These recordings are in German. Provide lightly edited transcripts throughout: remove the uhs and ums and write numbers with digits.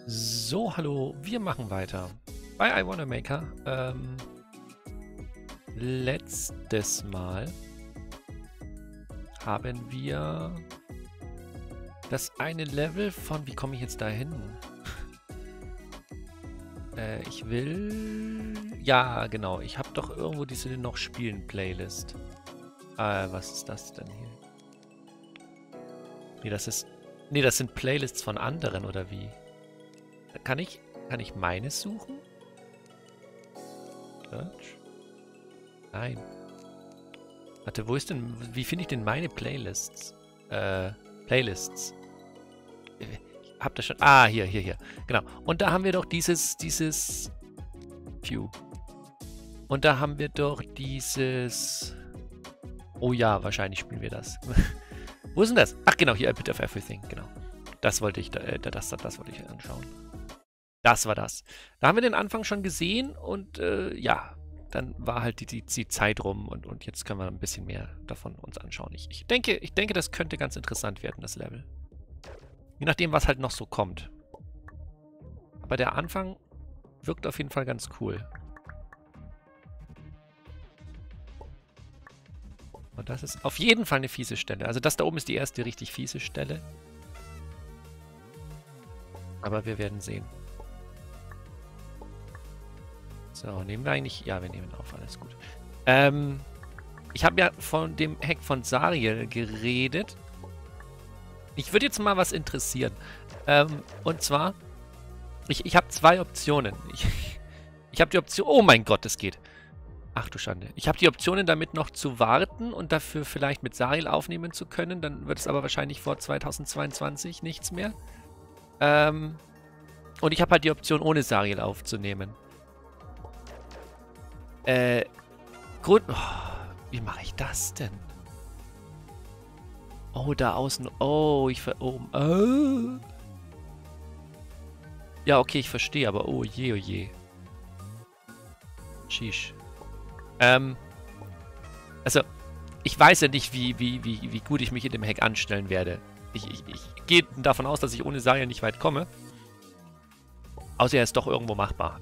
So, hallo, wir machen weiter bei I Wanna Maker. Letztes Mal haben wir das eine Level von... Wie komme ich jetzt da hin? Ich will... Ja, genau. Ich habe doch irgendwo diese noch spielen Playlist. Was ist das denn hier? Nee, das ist... Nee, das sind Playlists von anderen, oder wie? Kann ich meines suchen? Search? Nein. Warte, wo ist denn... Wie finde ich denn meine Playlists? Playlists. Ich hab das schon... Ah, hier. Genau. Und da haben wir doch dieses... View. Und da haben wir doch dieses... Oh ja, wahrscheinlich spielen wir das. Wo ist denn das? Ach genau, hier, A Bit of Everything. Genau. Das wollte ich, das wollte ich anschauen. Das war das. Da haben wir den Anfang schon gesehen und ja, dann war halt die Zeit rum und jetzt können wir ein bisschen mehr davon uns anschauen. Ich denke, das könnte ganz interessant werden, das Level. Je nachdem, was halt noch so kommt. Aber der Anfang wirkt auf jeden Fall ganz cool. Und das ist auf jeden Fall eine fiese Stelle. Also das da oben ist die erste richtig fiese Stelle. Aber wir werden sehen. So, nehmen wir eigentlich... Ja, wir nehmen auf, alles gut. Ich habe ja von dem Hack von Zariel geredet. Ich würde jetzt mal was interessieren. Und zwar, ich habe zwei Optionen. Ich habe die Option... Oh mein Gott, das geht. Ach du Schande. Ich habe die Optionen, damit noch zu warten und dafür vielleicht mit Zariel aufnehmen zu können. Dann wird es aber wahrscheinlich vor 2022 nichts mehr. Und ich habe halt die Option, ohne Zariel aufzunehmen. Gut. Oh, wie mache ich das denn? Oh, da außen. Oh, oh. Ja, okay, ich verstehe, aber oh je, oh je. Sheesh. Also, ich weiß ja nicht, wie gut ich mich in dem Hack anstellen werde. Ich gehe davon aus, dass ich ohne Zariel nicht weit komme. Außer er ist doch irgendwo machbar.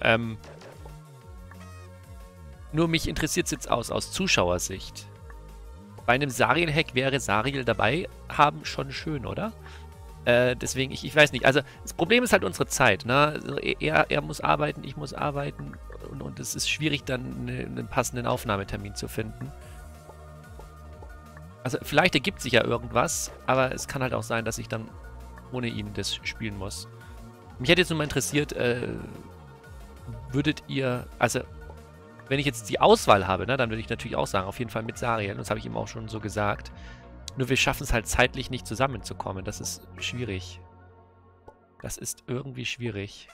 Nur mich interessiert es jetzt aus Zuschauersicht. Bei einem Zariel-Hack wäre Zariel dabei haben schon schön, oder? Deswegen, ich weiß nicht. Also, das Problem ist halt unsere Zeit. Ne? Also, er muss arbeiten, ich muss arbeiten. Und es ist schwierig, dann einen passenden Aufnahmetermin zu finden. Also, vielleicht ergibt sich ja irgendwas. Aber es kann halt auch sein, dass ich dann ohne ihn das spielen muss. Mich hätte jetzt nur mal interessiert, würdet ihr... Also, wenn ich jetzt die Auswahl habe, ne, dann würde ich natürlich auch sagen, auf jeden Fall mit Zariel. Und das habe ich ihm auch schon so gesagt. Nur wir schaffen es halt zeitlich nicht zusammenzukommen. Das ist schwierig. Das ist irgendwie schwierig.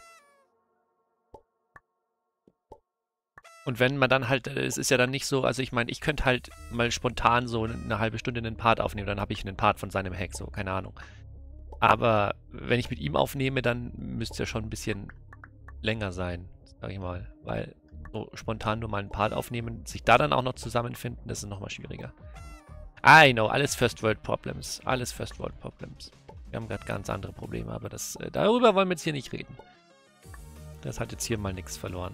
Und wenn man dann halt, es ist ja dann nicht so, also ich meine, ich könnte halt mal spontan so eine halbe Stunde einen Part aufnehmen, dann habe ich einen Part von seinem Hack, so, keine Ahnung. Aber wenn ich mit ihm aufnehme, dann müsste es ja schon ein bisschen länger sein, sag ich mal. Weil so spontan nur mal einen Part aufnehmen, sich da dann auch noch zusammenfinden, das ist nochmal schwieriger. I know, alles First World Problems. Alles First World Problems. Wir haben gerade ganz andere Probleme, aber das, darüber wollen wir jetzt hier nicht reden. Das hat jetzt hier mal nichts verloren.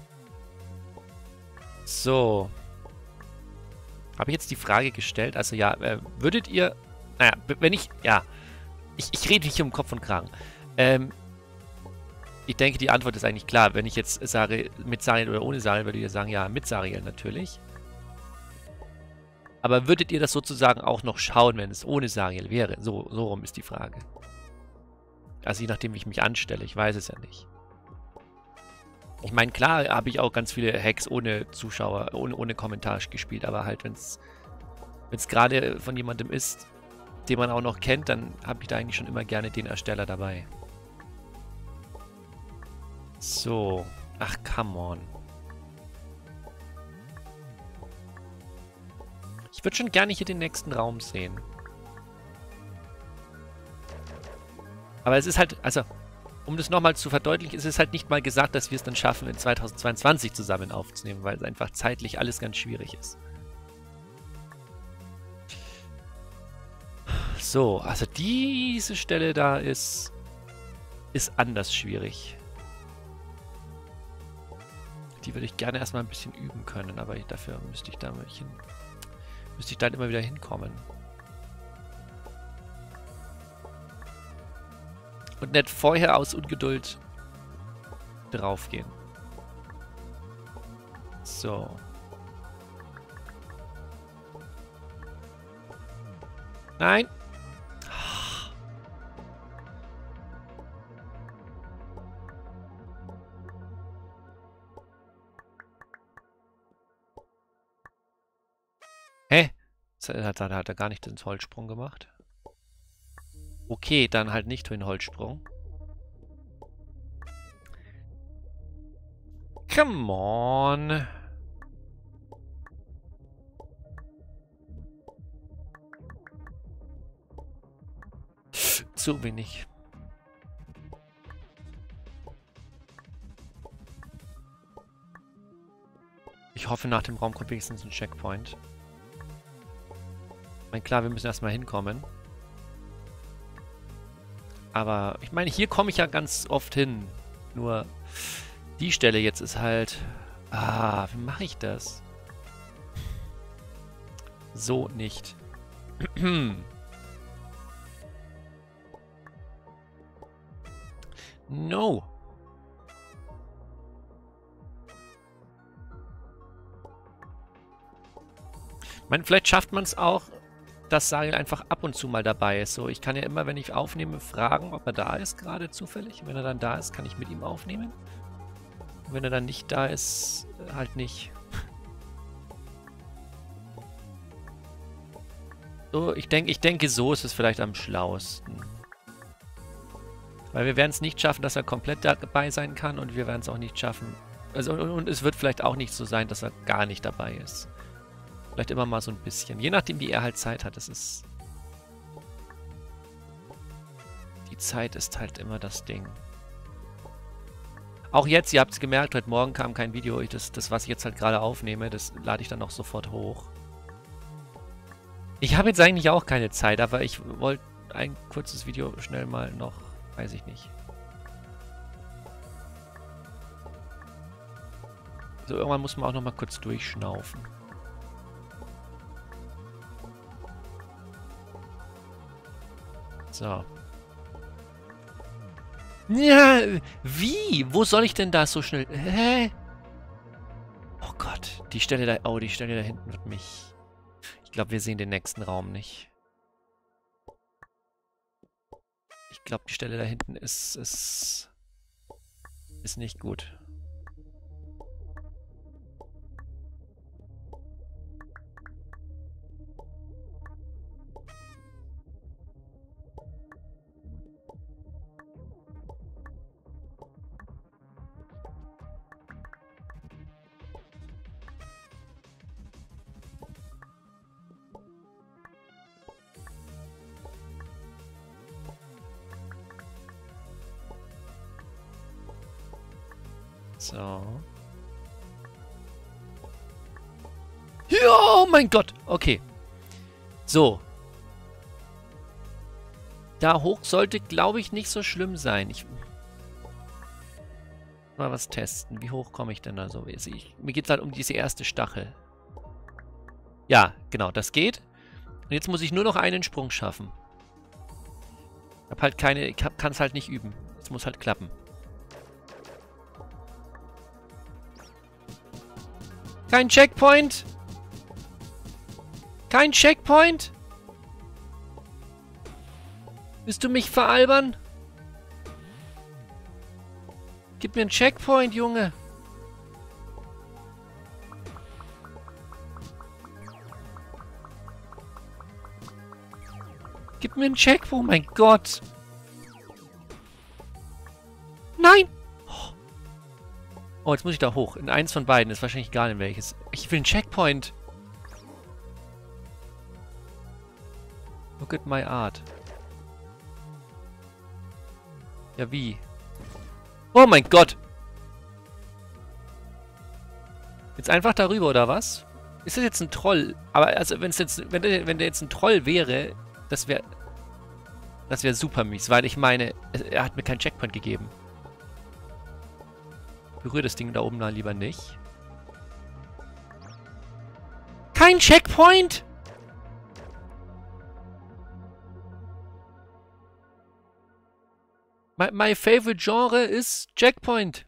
So. Habe ich jetzt die Frage gestellt? Also ja, würdet ihr... Naja, wenn ich... Ja. Ich rede nicht um Kopf und Kragen. Ich denke, die Antwort ist eigentlich klar. Wenn ich jetzt sage, mit Zariel oder ohne Zariel, würdet ihr sagen, ja, mit Zariel natürlich. Aber würdet ihr das sozusagen auch noch schauen, wenn es ohne Zariel wäre? So rum ist die Frage. Also je nachdem, wie ich mich anstelle. Ich weiß es ja nicht. Ich meine, klar habe ich auch ganz viele Hacks ohne Zuschauer, ohne Kommentar gespielt. Aber halt, wenn es gerade von jemandem ist, den man auch noch kennt, dann habe ich da eigentlich schon immer gerne den Ersteller dabei. So. Ach, come on. Ich würde schon gerne hier den nächsten Raum sehen. Aber es ist halt, also, um das nochmal zu verdeutlichen, ist es halt nicht mal gesagt, dass wir es dann schaffen, in 2022 zusammen aufzunehmen, weil es einfach zeitlich alles ganz schwierig ist. So, also diese Stelle da ist ist anders schwierig. Die würde ich gerne erstmal ein bisschen üben können, aber dafür müsste ich da immer wieder hinkommen. Und nicht vorher aus Ungeduld draufgehen. So. Nein! Hä? Hat er gar nicht den Holzsprung gemacht? Okay, dann halt nicht den Holzsprung. Come on. Zu wenig. Ich hoffe, nach dem Raum kommt wenigstens ein Checkpoint. Ich meine, klar, wir müssen erstmal hinkommen. Aber ich meine, hier komme ich ja ganz oft hin. Nur die Stelle jetzt ist halt... Ah, wie mache ich das? So nicht. No. Ich meine, vielleicht schafft man es auch, dass Sahil einfach ab und zu mal dabei ist. So, ich kann ja immer, wenn ich aufnehme, fragen, ob er da ist, gerade zufällig. Wenn er dann da ist, kann ich mit ihm aufnehmen. Und wenn er dann nicht da ist, halt nicht. So, ich denke, so ist es vielleicht am schlauesten. Weil wir werden es nicht schaffen, dass er komplett dabei sein kann und wir werden es auch nicht schaffen. Also, und es wird vielleicht auch nicht so sein, dass er gar nicht dabei ist. Vielleicht immer mal so ein bisschen. Je nachdem, wie er halt Zeit hat. Das ist... Die Zeit ist halt immer das Ding. Auch jetzt, ihr habt es gemerkt, heute Morgen kam kein Video. Das, was ich jetzt halt gerade aufnehme, das lade ich dann auch sofort hoch. Ich habe jetzt eigentlich auch keine Zeit, aber ich wollte ein kurzes Video schnell mal noch... Weiß ich nicht. So, irgendwann muss man auch noch mal kurz durchschnaufen. So. Ja, wie? Wo soll ich denn da so schnell... Hä? Oh Gott, die Stelle da... Oh, die Stelle da hinten wird mich... Ich glaube, wir sehen den nächsten Raum nicht. Ich glaube, die Stelle da hinten ist nicht gut. So. Ja, oh mein Gott. Okay. So. Da hoch sollte, glaube ich, nicht so schlimm sein. Ich mal was testen. Wie hoch komme ich denn da so? Mir geht es halt um diese erste Stachel. Ja, genau, das geht. Und jetzt muss ich nur noch einen Sprung schaffen. Ich habe halt keine... Ich kann es halt nicht üben. Es muss halt klappen. Kein Checkpoint! Kein Checkpoint! Willst du mich veralbern? Gib mir einen Checkpoint, Junge! Gib mir einen Checkpoint, oh mein Gott! Nein! Oh, jetzt muss ich da hoch. In eins von beiden. Ist wahrscheinlich egal in welches. Ich will einen Checkpoint. Look at my art. Ja, wie? Oh mein Gott! Jetzt einfach darüber, oder was? Ist das jetzt ein Troll? Aber also, wenn der jetzt ein Troll wäre, das wäre... Das wäre super mies, weil ich meine, er hat mir keinen Checkpoint gegeben. Berühre das Ding da oben mal lieber nicht. Kein Checkpoint? My favorite Genre ist Checkpoint.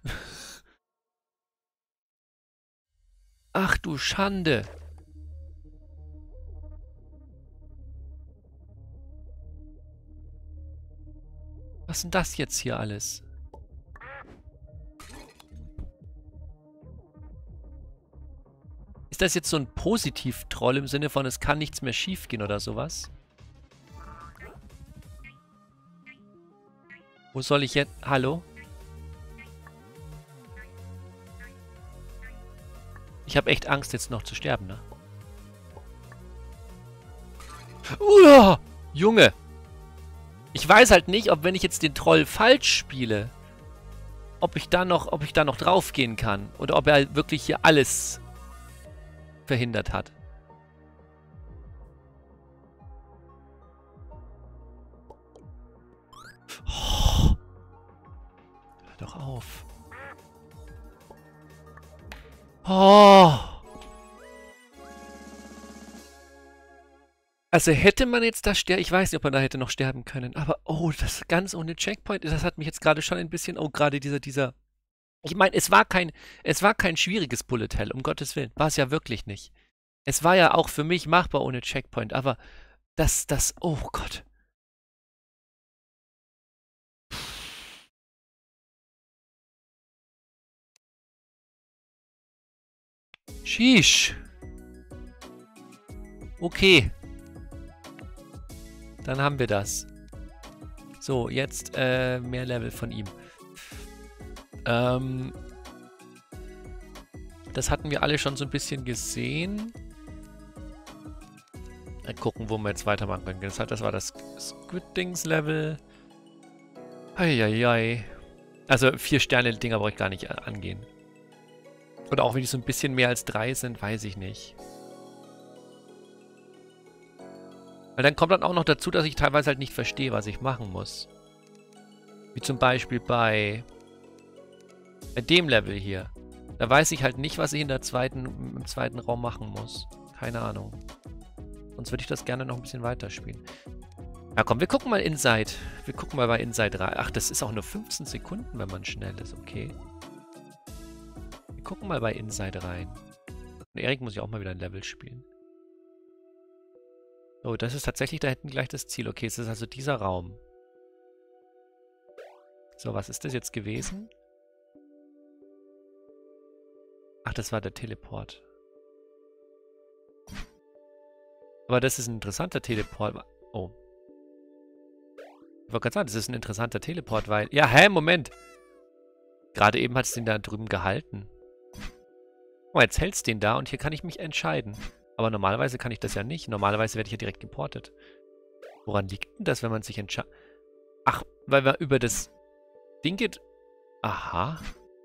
Ach du Schande. Was ist denn das jetzt hier alles? Ist das jetzt so ein Positiv-Troll im Sinne von, es kann nichts mehr schiefgehen oder sowas? Wo soll ich jetzt... Hallo? Ich habe echt Angst, jetzt noch zu sterben, ne? Junge! Ich weiß halt nicht, ob wenn ich jetzt den Troll falsch spiele, ob ich da noch draufgehen kann. Oder ob er halt wirklich hier alles verhindert hat. Oh. Hör doch auf. Oh. Also hätte man jetzt da sterben... Ich weiß nicht, ob man da hätte noch sterben können. Aber, oh, das ganz ohne Checkpoint. Das hat mich jetzt gerade schon ein bisschen... Oh, gerade dieser... Ich meine, es war kein schwieriges Bullet Hell, um Gottes Willen. War es ja wirklich nicht. Es war ja auch für mich machbar ohne Checkpoint. Aber das... Oh Gott. Sheesh. Okay. Dann haben wir das. So, jetzt mehr Level von ihm. Das hatten wir alle schon so ein bisschen gesehen. Mal gucken, wo wir jetzt weitermachen können. Das war das Squid-Dings-Level. Eieiei. Also 4-Sterne-Dinger brauche ich gar nicht angehen. Oder auch wenn die so ein bisschen mehr als 3 sind, weiß ich nicht. Weil dann kommt dann auch noch dazu, dass ich teilweise halt nicht verstehe, was ich machen muss. Wie zum Beispiel bei dem Level hier. Da weiß ich halt nicht, was ich im zweiten Raum machen muss. Keine Ahnung. Sonst würde ich das gerne noch ein bisschen weiterspielen. Ja komm, wir gucken mal Inside. Wir gucken mal bei Inside rein. Ach, das ist auch nur 15 Sekunden, wenn man schnell ist. Okay. Wir gucken mal bei Inside rein. Und Erik muss ja auch mal wieder ein Level spielen. Oh, das ist tatsächlich da hinten gleich das Ziel. Okay, es ist also dieser Raum. So, was ist das jetzt gewesen? Ach, das war der Teleport. Aber das ist ein interessanter Teleport. Oh. Ich wollte gerade sagen, das ist ein interessanter Teleport, weil... Ja, hä, Moment. Gerade eben hat es den da drüben gehalten. Oh, jetzt hält es den da und hier kann ich mich entscheiden. Aber normalerweise kann ich das ja nicht. Normalerweise werde ich ja direkt geportet. Woran liegt denn das, wenn man sich entscheidet? Ach, weil man über das Ding geht... Aha.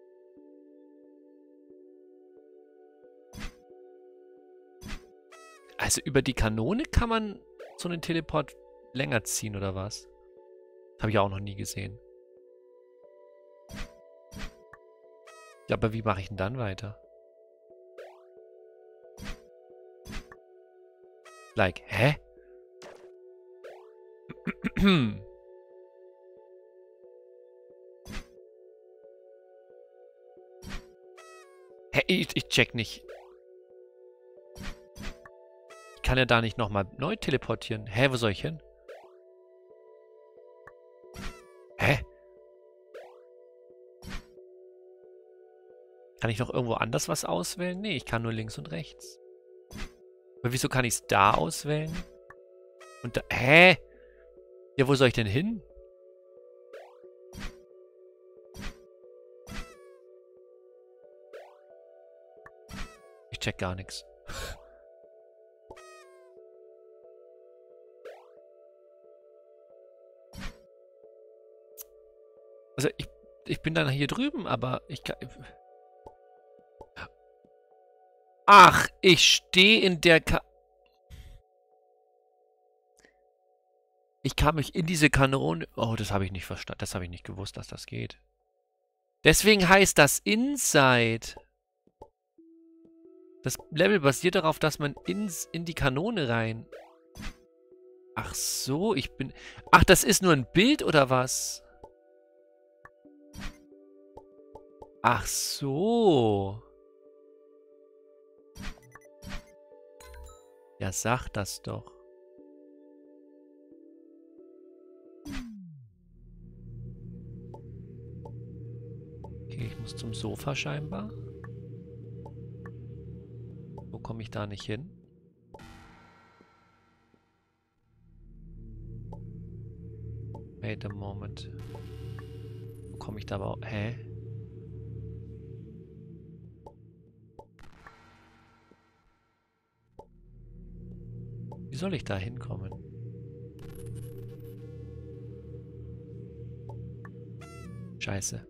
Also über die Kanone kann man so einen Teleport länger ziehen, oder was? Habe ich auch noch nie gesehen. Ja, aber wie mache ich denn dann weiter? Like, hä? Hä, ich check nicht. Ich kann ja da nicht nochmal neu teleportieren. Hä, wo soll ich hin? Hä? Kann ich noch irgendwo anders was auswählen? Nee, ich kann nur links und rechts. Aber wieso kann ich es da auswählen? Und da... Hä? Ja, wo soll ich denn hin? Ich check gar nichts. Also ich bin dann hier drüben, aber ich kann... Ach, ich stehe in der Ich kann mich in diese Kanone... Oh, das habe ich nicht verstanden. Das habe ich nicht gewusst, dass das geht. Deswegen heißt das Inside. Das Level basiert darauf, dass man in die Kanone rein... Ach so, ich bin... Ach, das ist nur ein Bild oder was? Ach so. Ja, sag das doch. Okay, ich muss zum Sofa scheinbar. Wo komme ich da nicht hin? Wait a moment. Wo komme ich da aber... Hä? Wie soll ich da hinkommen? Scheiße.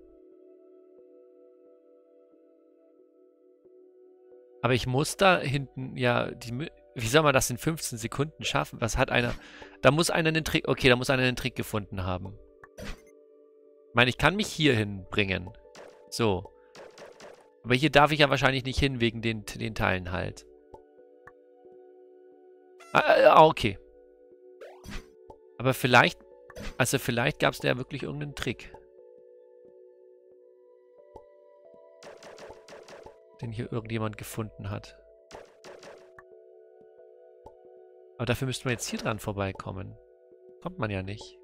Aber ich muss da hinten, ja, wie soll man das in 15 Sekunden schaffen? Was hat einer... Da muss einer einen Trick... Okay, da muss einer einen Trick gefunden haben. Ich meine, ich kann mich hier hinbringen. So. Aber hier darf ich ja wahrscheinlich nicht hin, wegen den Teilen halt. Okay. Aber vielleicht... Also vielleicht gab es da ja wirklich irgendeinen Trick. Den hier irgendjemand gefunden hat. Aber dafür müssten wir jetzt hier dran vorbeikommen. Kommt man ja nicht.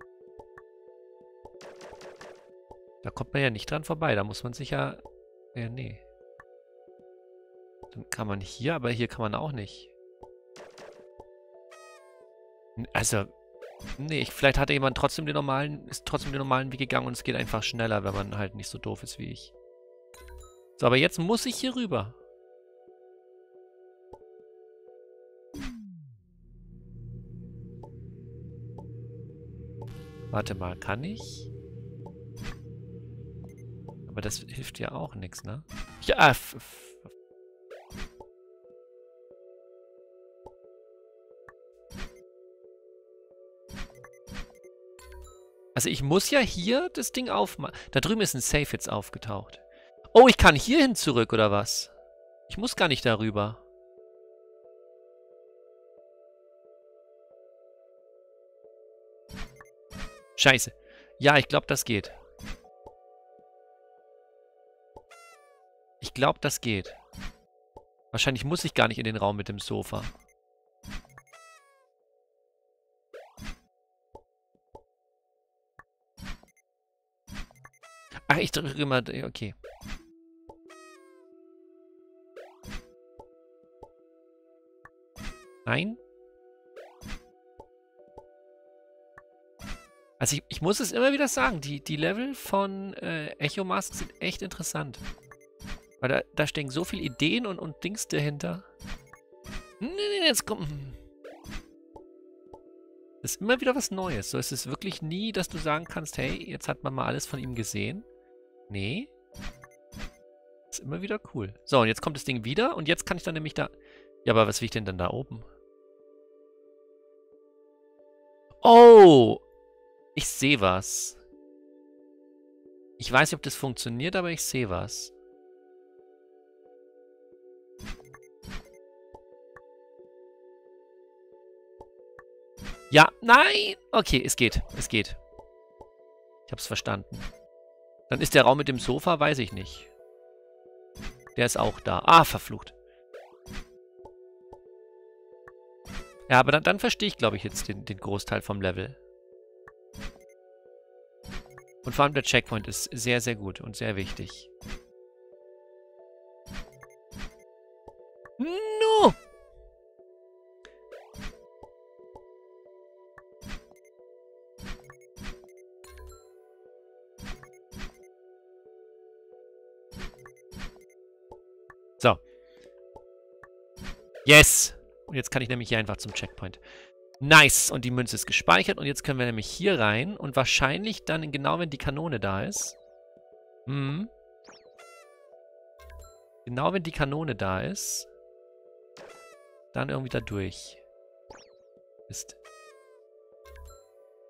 Da kommt man ja nicht dran vorbei. Da muss man sich ja... Ja, nee. Dann kann man hier, aber hier kann man auch nicht. Also... Nee, vielleicht hat jemand trotzdem den normalen... Ist trotzdem den normalen Weg gegangen und es geht einfach schneller, wenn man halt nicht so doof ist wie ich. So, aber jetzt muss ich hier rüber. Warte mal, kann ich? Aber das hilft ja auch nichts, ne? Ja, also ich muss ja hier das Ding aufmachen. Da drüben ist ein Safe jetzt aufgetaucht. Oh, ich kann hierhin zurück, oder was? Ich muss gar nicht darüber. Scheiße. Ja, ich glaube, das geht. Ich glaube, das geht. Wahrscheinlich muss ich gar nicht in den Raum mit dem Sofa. Ach, ich drücke immer... Okay. Nein? Also ich muss es immer wieder sagen, die Level von Echo Mask sind echt interessant. Weil da stecken so viele Ideen und Dings dahinter. Nee, jetzt kommt... Das ist immer wieder was Neues. So, es ist wirklich nie, dass du sagen kannst, hey, jetzt hat man mal alles von ihm gesehen. Nee. Ist immer wieder cool. So, und jetzt kommt das Ding wieder und jetzt kann ich dann nämlich da... Ja, aber was will ich denn dann da oben? Oh! Ich sehe was. Ich weiß nicht, ob das funktioniert, aber ich sehe was. Ja, nein! Okay, es geht. Es geht. Ich hab's verstanden. Dann ist der Raum mit dem Sofa, weiß ich nicht. Der ist auch da. Ah, verflucht. Ja, aber dann verstehe ich, glaube ich, jetzt den Großteil vom Level. Und vor allem der Checkpoint ist sehr, sehr gut und sehr wichtig. No! So. Yes! Und jetzt kann ich nämlich hier einfach zum Checkpoint. Nice! Und die Münze ist gespeichert. Und jetzt können wir nämlich hier rein. Und wahrscheinlich dann, genau wenn die Kanone da ist. Genau wenn die Kanone da ist. Dann irgendwie da durch. Ist.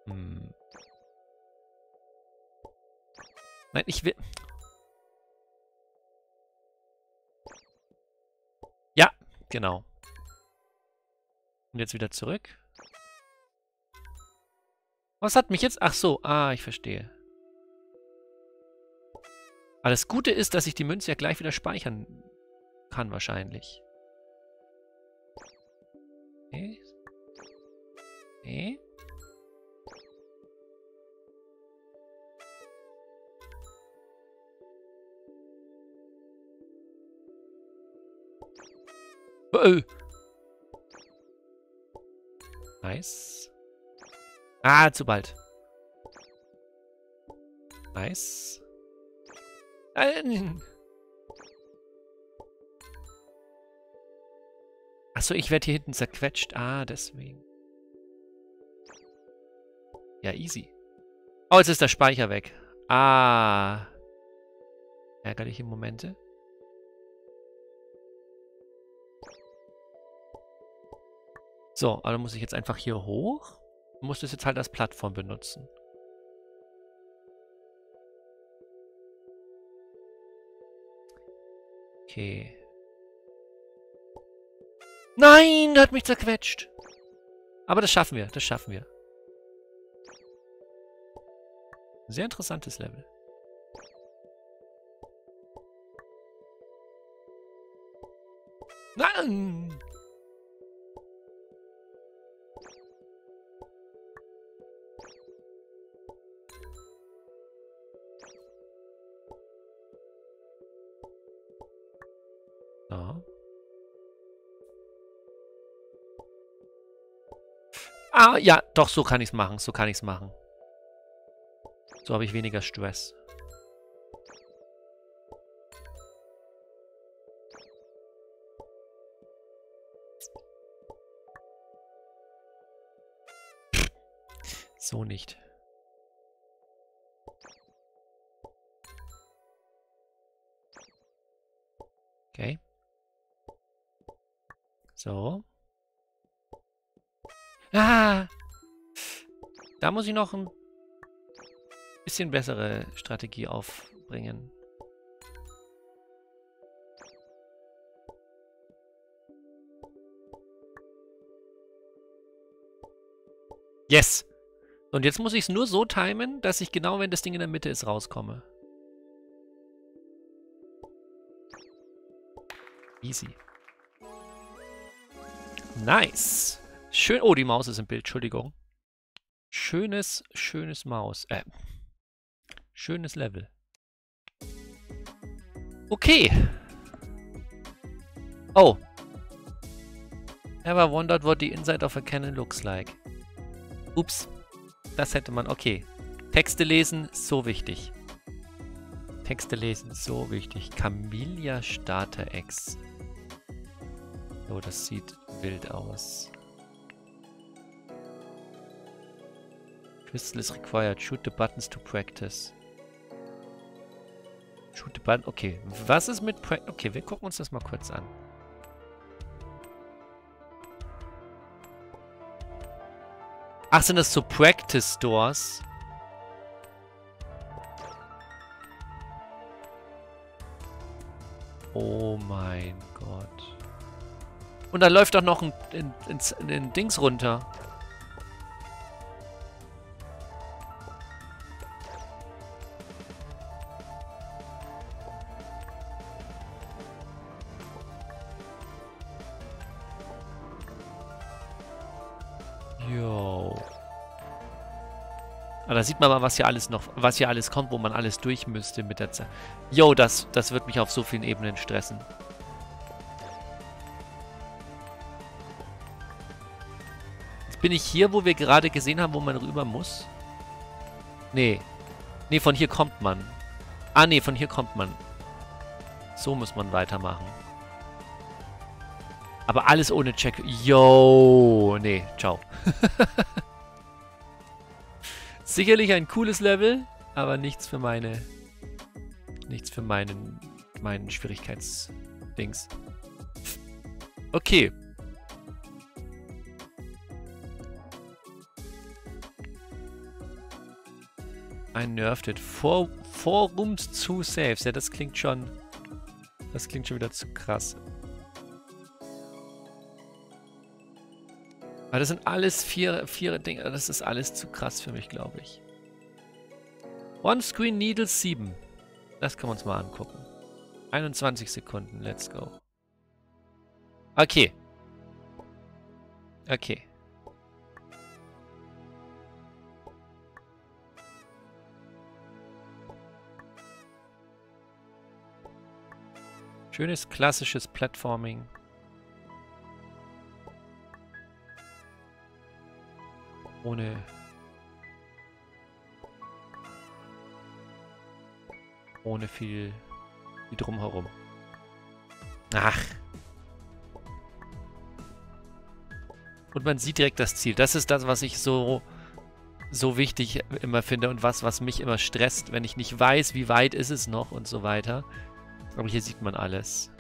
Hm. Nein, ich will... Ja, genau. Und jetzt wieder zurück. Was hat mich jetzt... Ach so, ich verstehe. Aber das Gute ist, dass ich die Münze ja gleich wieder speichern kann wahrscheinlich. Okay. Okay. Nice. Zu bald. Nice. Achso, ich werde hier hinten zerquetscht. Deswegen. Ja, easy. Oh, jetzt ist der Speicher weg. Ärgerliche Momente. So, aber dann muss ich jetzt einfach hier hoch. Muss das jetzt halt als Plattform benutzen. Okay. Nein, der hat mich zerquetscht. Aber das schaffen wir, das schaffen wir. Sehr interessantes Level. Nein! So. Ja, doch, so kann ich es machen. So kann ich es machen. So habe ich weniger Stress. So nicht. Okay. So. Da muss ich noch ein bisschen bessere Strategie aufbringen. Yes! Und jetzt muss ich es nur so timen, dass ich genau, wenn das Ding in der Mitte ist, rauskomme. Easy. Nice. Schön. Oh, die Maus ist im Bild. Entschuldigung. Schönes Maus. Schönes Level. Okay. Oh. Ever wondered what the inside of a cannon looks like? Ups. Das hätte man... Okay. Texte lesen, so wichtig. Texte lesen, so wichtig. Camellia Starter X. Oh, das sieht wild aus. Crystal is required. Shoot the buttons to practice. Shoot the button. Okay. Was ist mit... Okay, wir gucken uns das mal kurz an. Ach, sind das so Practice Stores? Oh mein Gott. Und da läuft doch noch ein Dings runter. Jo. Aber da sieht man mal, was hier alles kommt, wo man alles durch müsste mit der Zeit. Jo, das wird mich auf so vielen Ebenen stressen. Jetzt bin ich hier, wo wir gerade gesehen haben, wo man rüber muss. Nee. Nee, von hier kommt man. Nee, von hier kommt man. So muss man weitermachen. Aber alles ohne Check. Yo, nee, ciao. Sicherlich ein cooles Level, aber nichts für meinen Schwierigkeitsdings. Okay. Ein Nerfed it. Four Rooms, 2 Saves. Ja, das klingt schon... Das klingt schon wieder zu krass. Aber das sind alles vier Dinge. Das ist alles zu krass für mich, glaube ich. One Screen Needles 7. Das können wir uns mal angucken. 21 Sekunden. Let's go. Okay. Okay. Schönes klassisches Platforming. Ohne viel drumherum. Ach. Und man sieht direkt das Ziel. Das ist das, was ich so wichtig immer finde und was mich immer stresst, wenn ich nicht weiß, wie weit ist es noch und so weiter. Aber hier sieht man alles.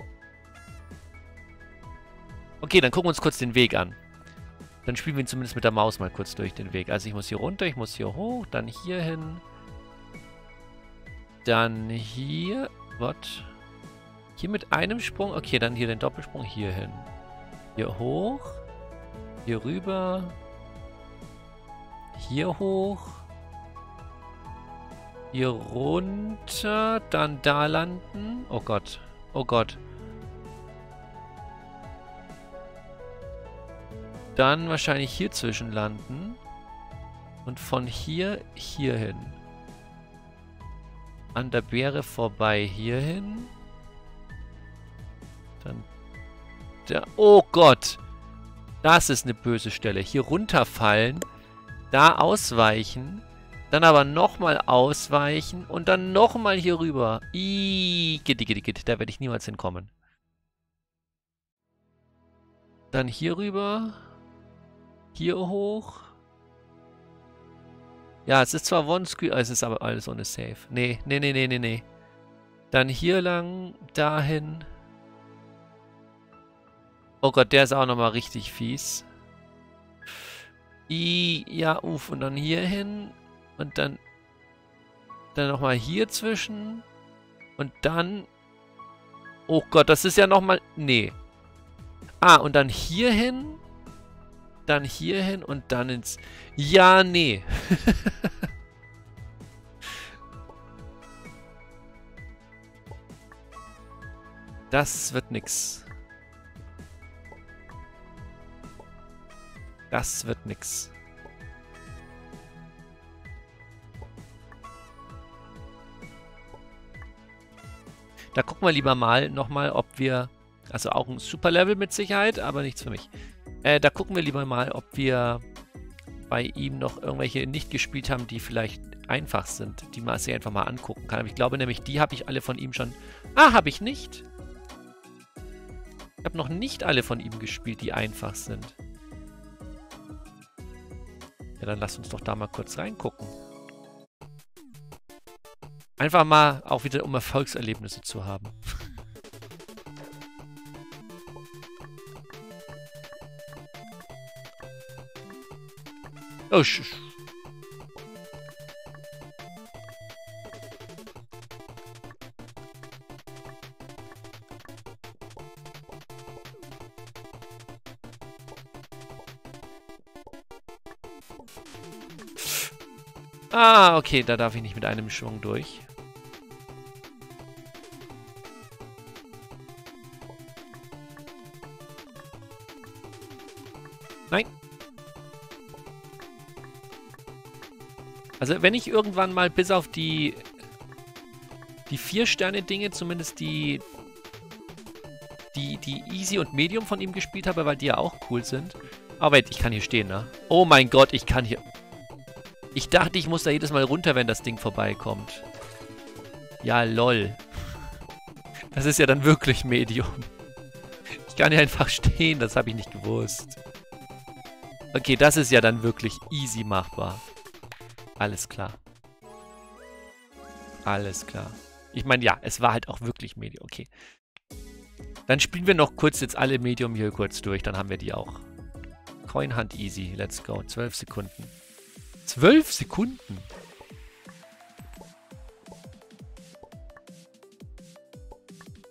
Okay, dann gucken wir uns kurz den Weg an. Dann spielen wir ihn zumindest mit der Maus mal kurz durch den Weg. Also ich muss hier runter, ich muss hier hoch, dann hier hin. Dann hier. What? Hier mit einem Sprung. Okay, dann hier den Doppelsprung hier hin. Hier hoch. Hier rüber. Hier hoch. Hier runter. Dann da landen. Oh Gott. Oh Gott. Dann wahrscheinlich hier zwischen landen. Und von hier hin. An der Beere vorbei hierhin. Dann da. Oh Gott! Das ist eine böse Stelle. Hier runterfallen. Da ausweichen. Dann aber nochmal ausweichen. Und dann nochmal hier rüber. Da werde ich niemals hinkommen. Dann hier rüber. Hier hoch. Ja, es ist zwar One-Screen, es ist aber alles ohne Save. Nee. Dann hier lang, dahin. Oh Gott, der ist auch nochmal richtig fies. Ja, und dann hier hin. Und dann nochmal hier zwischen. Und dann... Oh Gott, das ist ja nochmal... Nee. Und dann hier hin. Dann hier hin und dann ins... Ja, nee. Das wird nix. Das wird nix. Da gucken wir lieber mal nochmal, ob wir... Also auch ein Super-Level mit Sicherheit, aber nichts für mich. Da gucken wir lieber mal, ob wir bei ihm noch irgendwelche nicht gespielt haben, die vielleicht einfach sind, die man sich einfach mal angucken kann. Aber ich glaube nämlich, die habe ich alle von ihm schon... habe ich nicht. Ich habe noch nicht alle von ihm gespielt, die einfach sind. Ja, dann lasst uns doch da mal kurz reingucken. Einfach mal auch wieder, um Erfolgserlebnisse zu haben. Oh, okay, da darf ich nicht mit einem Schwung durch. Nein. Also wenn ich irgendwann mal bis auf die 4-Sterne-Dinge, zumindest die Easy und Medium von ihm gespielt habe, weil die ja auch cool sind. Aber wait, ich kann hier stehen, ne? Oh mein Gott, ich kann hier... Ich dachte, ich muss da jedes Mal runter, wenn das Ding vorbeikommt. Ja, lol. Das ist ja dann wirklich Medium. Ich kann hier einfach stehen, das habe ich nicht gewusst. Okay, das ist ja dann wirklich easy machbar. Alles klar. Alles klar. Ich meine, ja, es war halt auch wirklich Medium. Okay. Dann spielen wir noch kurz jetzt alle Medium hier kurz durch. Dann haben wir die auch. Coin Hunt easy. Let's go. 12 Sekunden. 12 Sekunden?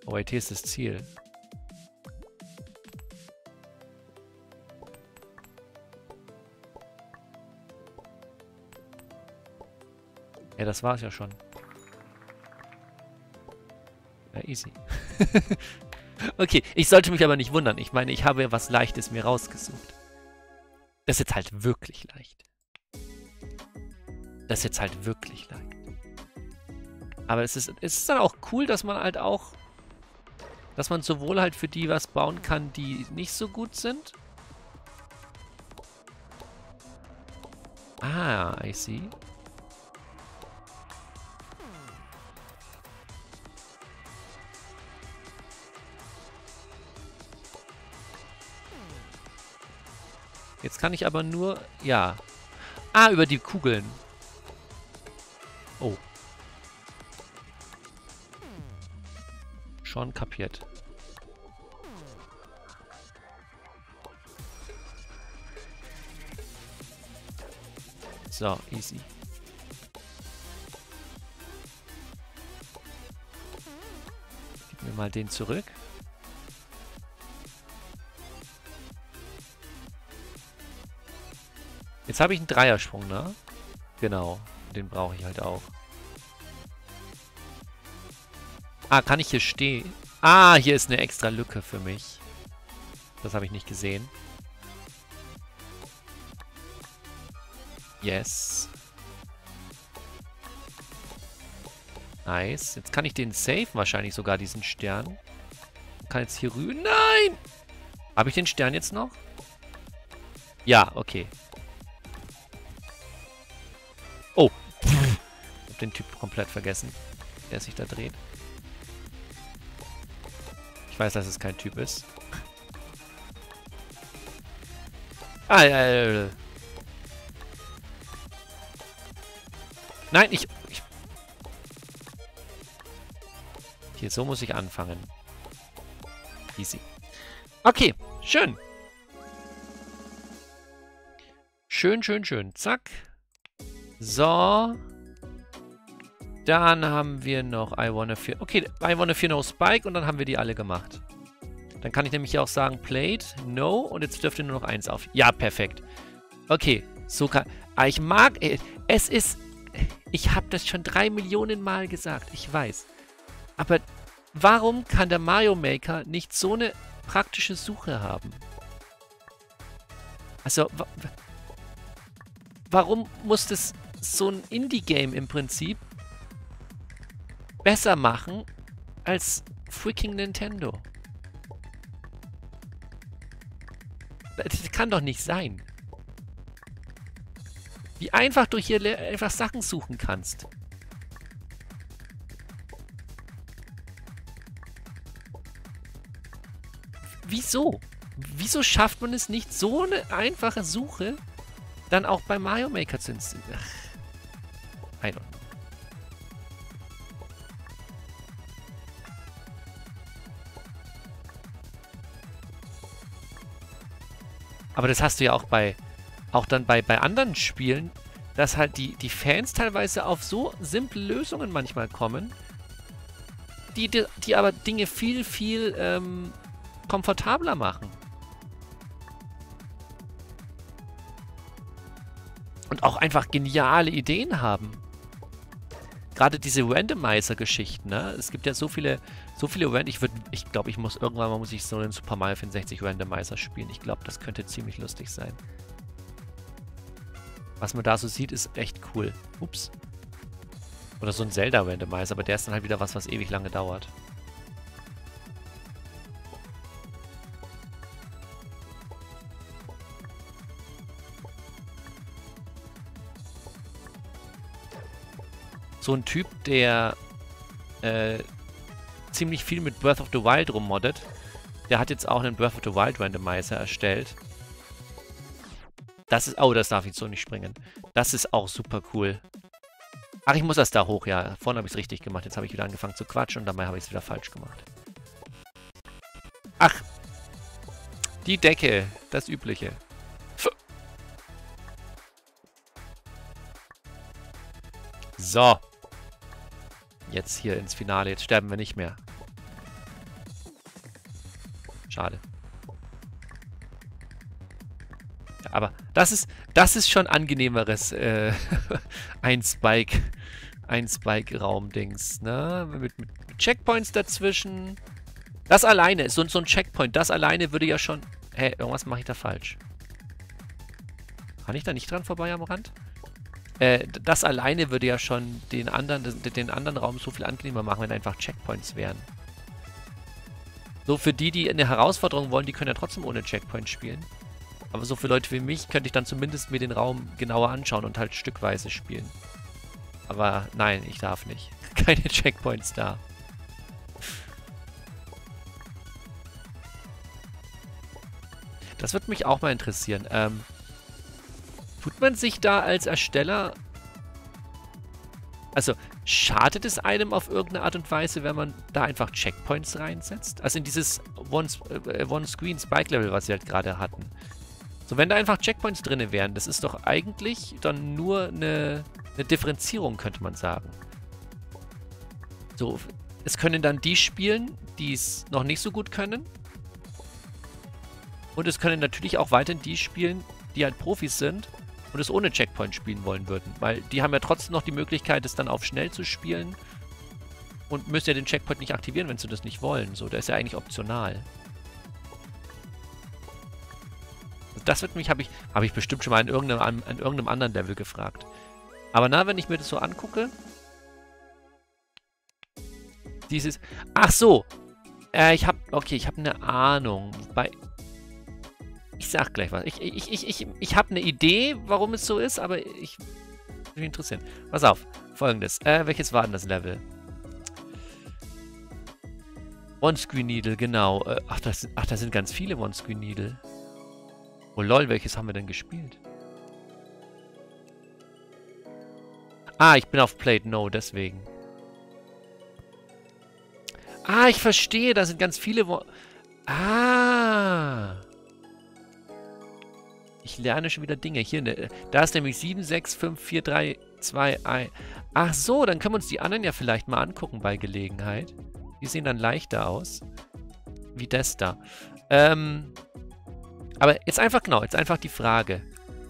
OIT ist das Ziel. Ja, das war's ja schon. Ja, easy. Okay, ich sollte mich aber nicht wundern. Ich meine, ich habe ja was Leichtes mir rausgesucht. Das ist jetzt halt wirklich leicht. Das ist jetzt halt wirklich leicht. Aber es ist dann auch cool, dass man halt auch, dass man sowohl halt für die was bauen kann, die nicht so gut sind. Ah, I see. Jetzt kann ich aber nur, ja. Ah, über die Kugeln. Oh. Schon kapiert. So, easy. Gib mir mal den zurück. Jetzt habe ich einen Dreiersprung, ne? Genau. Den brauche ich halt auch. Ah, kann ich hier stehen? Ah, hier ist eine extra Lücke für mich. Das habe ich nicht gesehen. Yes. Nice. Jetzt kann ich den safen, wahrscheinlich sogar, diesen Stern. Kann jetzt hier rüber... Nein! Habe ich den Stern jetzt noch? Ja, okay. Oh. Ich habe den Typ komplett vergessen, der sich da dreht. Ich weiß, dass es kein Typ ist. Ah, Nein, Hier, so muss ich anfangen. Easy. Okay, schön. Schön, schön, schön. Zack. So. Dann haben wir noch I wanna fear... Okay, I wanna fear no Spike und dann haben wir die alle gemacht. Dann kann ich nämlich hier auch sagen, played, no und jetzt dürfte nur noch 1 auf. Ja, perfekt. Okay, so kann... Aber ich mag... Es ist... Ich habe das schon 3 Millionen Mal gesagt, ich weiß. Aber warum kann der Mario Maker nicht so eine praktische Suche haben? Also, warum muss das so ein Indie-Game im Prinzip besser machen als freaking Nintendo? Das kann doch nicht sein. Wie einfach du hier einfach Sachen suchen kannst. Wieso? Wieso schafft man es nicht, so eine einfache Suche dann auch bei Mario Maker zu installieren? I don't know. Aber das hast du ja auch dann bei anderen Spielen, dass halt die Fans teilweise auf so simple Lösungen manchmal kommen, die aber Dinge viel, viel komfortabler machen. Und auch einfach geniale Ideen haben. Gerade diese Randomizer-Geschichten, ne? Es gibt ja so viele ich glaube, ich muss irgendwann mal so einen Super Mario 64 Randomizer spielen. Ich glaube, das könnte ziemlich lustig sein. Was man da so sieht, ist echt cool. Ups. Oder so ein Zelda-Randomizer, aber der ist dann halt wieder was ewig lange dauert. So ein Typ, der ziemlich viel mit Breath of the Wild rummoddet. Der hat jetzt auch einen Breath of the Wild Randomizer erstellt. Das ist... Oh, das darf ich so nicht springen. Das ist auch super cool. Ach, ich muss erst da hoch, ja. Vorhin habe ich es richtig gemacht. Jetzt habe ich wieder angefangen zu quatschen und dabei habe ich es wieder falsch gemacht. Ach. Die Decke. Das Übliche. So. Jetzt hier ins Finale. Jetzt sterben wir nicht mehr. Schade. Ja, aber das ist schon angenehmeres ein Spike-Raum-Dings, ne? Mit Checkpoints dazwischen. Das alleine ist so ein Checkpoint. Das alleine würde ja schon... Hä, irgendwas mache ich da falsch. Kann ich da nicht dran vorbei am Rand? Das alleine würde ja schon den anderen Raum so viel angenehmer machen, wenn einfach Checkpoints wären. So, für die eine Herausforderung wollen, die können ja trotzdem ohne Checkpoint spielen. Aber so für Leute wie mich könnte ich dann zumindest mir den Raum genauer anschauen und halt stückweise spielen. Aber nein, ich darf nicht. Keine Checkpoints da. Das würde mich auch mal interessieren. Tut man sich da als Ersteller... Also, schadet es einem auf irgendeine Art und Weise, wenn man da einfach Checkpoints reinsetzt? Also in dieses One-Screen-Spike-Level, was wir halt gerade hatten. So, wenn da einfach Checkpoints drin wären, das ist doch eigentlich dann nur eine Differenzierung, könnte man sagen. So, es können dann die spielen, die es noch nicht so gut können. Und es können natürlich auch weiterhin die spielen, die halt Profis sind und es ohne Checkpoint spielen wollen würden. Weil die haben ja trotzdem noch die Möglichkeit, es dann auf schnell zu spielen und müssen ja den Checkpoint nicht aktivieren, wenn sie das nicht wollen. So, der ist ja eigentlich optional. Das wird mich, habe ich bestimmt schon mal an irgendeinem anderen Level gefragt. Aber na, wenn ich mir das so angucke... Dieses... Ach so! Ich habe eine Ahnung. Ich sag gleich was. Ich habe eine Idee, warum es so ist, aber ich würde mich interessieren. Pass auf, folgendes. Welches war denn das Level? One-Screen-Needle, genau. Ach, da sind ganz viele One-Screen-Needle. Oh lol, welches haben wir denn gespielt? Ah, ich bin auf Played No, deswegen. Ah, ich verstehe, da sind ganz viele... Ich lerne schon wieder Dinge. Hier, ne, da ist nämlich 7, 6, 5, 4, 3, 2, 1. Ach so, dann können wir uns die anderen ja vielleicht mal angucken bei Gelegenheit. Die sehen dann leichter aus. Wie das da. Aber jetzt einfach die Frage.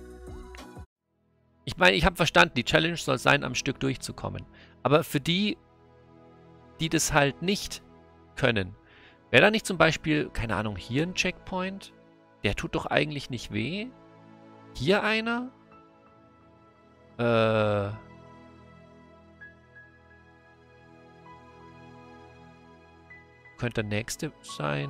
Ich meine, ich habe verstanden, die Challenge soll sein, am Stück durchzukommen. Aber für die, die das halt nicht können, wäre da nicht zum Beispiel, keine Ahnung, hier ein Checkpoint? Der tut doch eigentlich nicht weh. Hier einer? Könnte der nächste sein.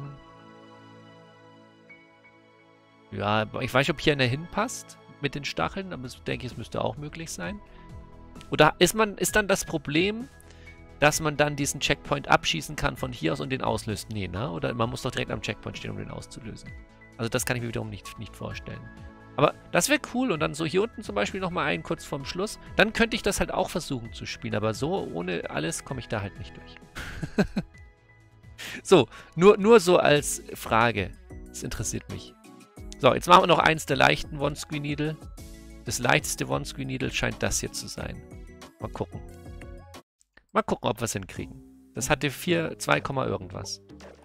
Ja, ich weiß nicht, ob hier einer hinpasst mit den Stacheln, aber ich denke, es müsste auch möglich sein. Oder ist dann das Problem, dass man dann diesen Checkpoint abschießen kann von hier aus und den auslöst? Nee, ne? Oder man muss doch direkt am Checkpoint stehen, um den auszulösen. Also das kann ich mir wiederum nicht vorstellen. Aber das wäre cool. Und dann so hier unten zum Beispiel nochmal einen kurz vorm Schluss. Dann könnte ich das halt auch versuchen zu spielen. Aber so ohne alles komme ich da halt nicht durch. So, nur so als Frage. Das interessiert mich. So, jetzt machen wir noch eins der leichten One-Screen-Needle. Das leichteste One-Screen-Needle scheint das hier zu sein. Mal gucken. Mal gucken, ob wir es hinkriegen. Das hatte 2, irgendwas.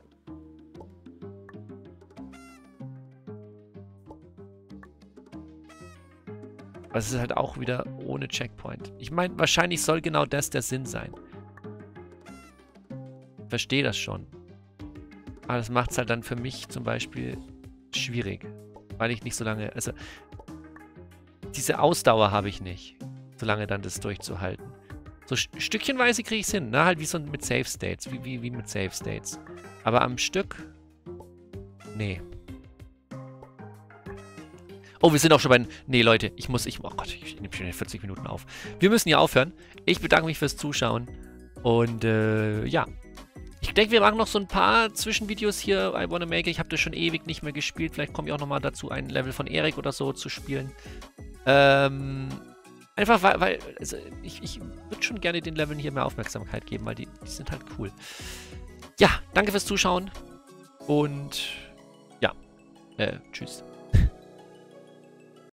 Aber es ist halt auch wieder ohne Checkpoint. Ich meine, wahrscheinlich soll genau das der Sinn sein. Ich verstehe das schon. Aber das macht es halt dann für mich zum Beispiel schwierig. Weil ich nicht so lange... Also, diese Ausdauer habe ich nicht. So lange dann das durchzuhalten. So stückchenweise kriege ich es hin. Ne? Halt wie so mit Save States. Wie mit Save States. Aber am Stück... Nee. Oh, wir sind auch schon bei... Nee, Leute, oh Gott, ich nehme schon 40 Minuten auf. Wir müssen hier aufhören. Ich bedanke mich fürs Zuschauen. Und, ja. Ich denke, wir machen noch so ein paar Zwischenvideos hier. I Wanna Make It. Ich habe das schon ewig nicht mehr gespielt. Vielleicht komme ich auch nochmal dazu, ein Level von Erik oder so zu spielen. Einfach, weil also ich würde schon gerne den Leveln hier mehr Aufmerksamkeit geben, weil die sind halt cool. Ja, danke fürs Zuschauen. Und, ja, tschüss.